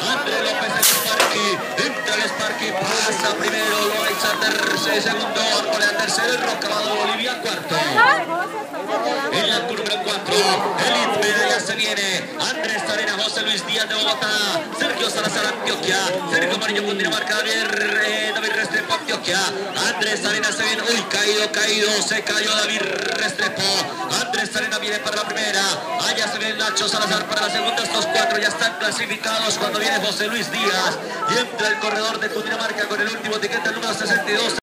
André López el Sparky. Entra el Sparky, pasa primero. Loaiza segundo. Arboleda tercero. Y Rocabado Bolivia cuarto. En la curva 4, el Itmeda ya se viene. Andrés Arena, José Luis Díaz de Bogotá, Sergio Salazar Antioquia, Sergio Marillo Cundinamarca, David Restrepo Antioquia. Andrés Arena se viene. Uy, caído, se cayó David Restrepo. Andrés Arena viene para la primera. Allá se viene Nacho Salazar para la segunda. Estos cuatro ya están clasificados cuando viene José Luis Díaz. Y entra el corredor de Cundinamarca con el último tiquete, el número 62.